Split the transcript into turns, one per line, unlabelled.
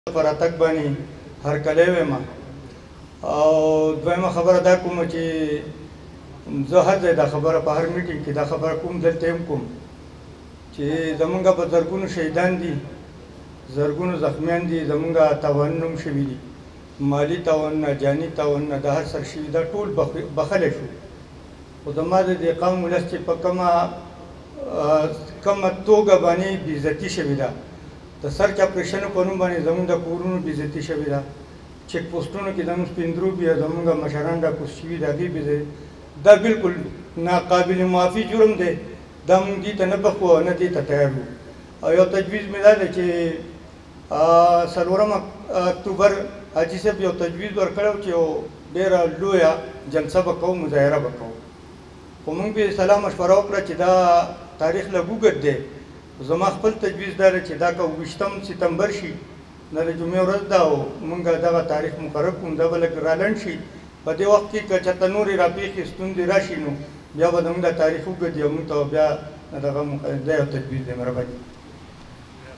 فراتک باندې هرکلی ویم او دویمه خبره دا کوم چې زه هر ځای دا خبره په هر میټینګ کې دا خبره کوم دلته هم کوم چې زمونږ په زرګونو شهیدان دي زرګونو زخمیان دي زمونږ تاوانونه هم شوي دي مالي تاوانونه جاني تاوانونه د هر سر شوي دا ټول بخلی شو خو زما د دې قوم ولس چې په کومه توګه باندې بېعزتي شوې ده د سرچ اپریشنو په نوم باندې زموږ د کورونو بېعزتي شوې ده چیک پوسټونو کې زموږ سپین دروبي زموږ مشران راکوز شوي د هغې بېعزتي دا بالکل ناقابل معافي جرم دی دا موږ دې ته نه بخو او نه دې ته تیار وو او یو تجویز مې دا دی چې 4 اکتوبر حاجي صاحب یو تجویز ورکړی چې یو ډېره لویه جلسه به کوو مظاهره به کوو خو موږ به سلا مشوره وکړه چې دا تاریخ لږ اوږد دی زما خپل تجویز دا دی چې دا که 20 سپتمبر شي دا د جمعې ورځ ده او موږ دغه تاریخ مقرر کړو دا به لږ رالنډ شي په دې وخت کې که چېرته نورې راپېښې ستونزې راشي نو بیا به زموږ دا تاریخ اوږد وي او موږ ته بیا دغه دا یو تجویز دی مهرباني